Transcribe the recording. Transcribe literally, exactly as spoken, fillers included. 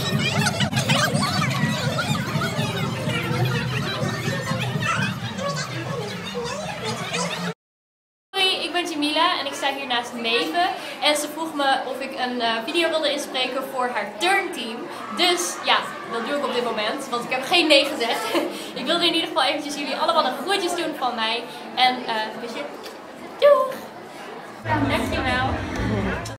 Ik ben Jamila en ik sta hier naast Maeve en ze vroeg me of ik een uh, video wilde inspreken voor haar turnteam. Dus ja, dat doe ik op dit moment, want ik heb geen nee gezegd. Ik wilde in ieder geval eventjes jullie allemaal de groetjes doen van mij en uh, dus je, doeg! Dankjewel!